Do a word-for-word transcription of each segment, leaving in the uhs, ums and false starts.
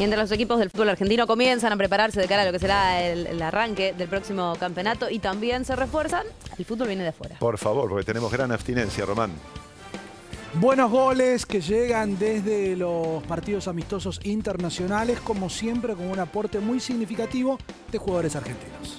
Mientras los equipos del fútbol argentino comienzan a prepararse de cara a lo que será el, el arranque del próximo campeonato y también se refuerzan, el fútbol viene de afuera. Por favor, porque tenemos gran abstinencia, Román. Buenos goles que llegan desde los partidos amistosos internacionales, como siempre con un aporte muy significativo de jugadores argentinos.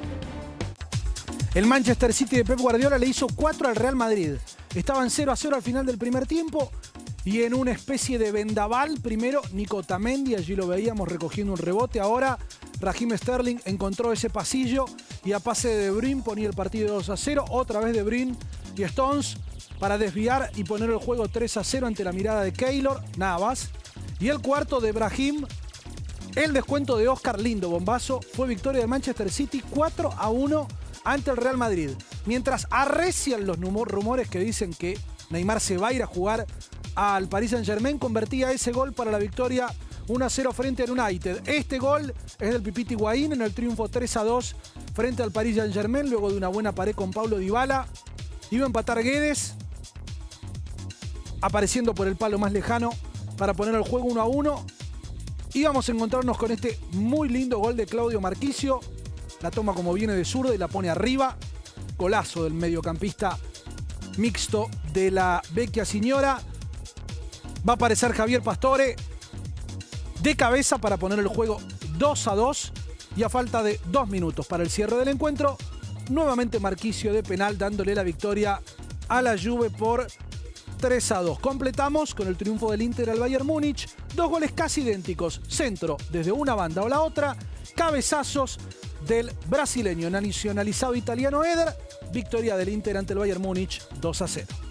El Manchester City de Pep Guardiola le hizo cuatro al Real Madrid. Estaban cero a cero al final del primer tiempo y en una especie de vendaval, primero Nico Otamendi, allí lo veíamos recogiendo un rebote. Ahora Raheem Sterling encontró ese pasillo y a pase de De Bruyne ponía el partido dos a cero. Otra vez De Bruyne y Stones para desviar y poner el juego tres a cero ante la mirada de Keylor, nada más. Y el cuarto de Brahim, el descuento de Oscar, lindo bombazo. Fue victoria de Manchester City cuatro a uno ante el Real Madrid. Mientras arrecian los rumores que dicen que Neymar se va a ir a jugar al Paris Saint-Germain, convertía ese gol para la victoria uno a cero frente al United. Este gol es del Pipita Higuaín en el triunfo tres a dos frente al Paris Saint-Germain, luego de una buena pared con Paulo Dybala. Iba a empatar Guedes, apareciendo por el palo más lejano para poner el juego uno a uno. Íbamos a encontrarnos con este muy lindo gol de Claudio Marquisio. La toma como viene de zurda y la pone arriba. Golazo del mediocampista mixto de la Vecchia Signora. Va a aparecer Javier Pastore de cabeza para poner el juego dos a dos. Y a falta de dos minutos para el cierre del encuentro, nuevamente Marquisio de penal dándole la victoria a la Juve por tres a dos. Completamos con el triunfo del Inter al Bayern Múnich. Dos goles casi idénticos. Centro desde una banda o la otra. Cabezazos del brasileño nacionalizado italiano Eder. Victoria del Inter ante el Bayern Múnich dos a cero.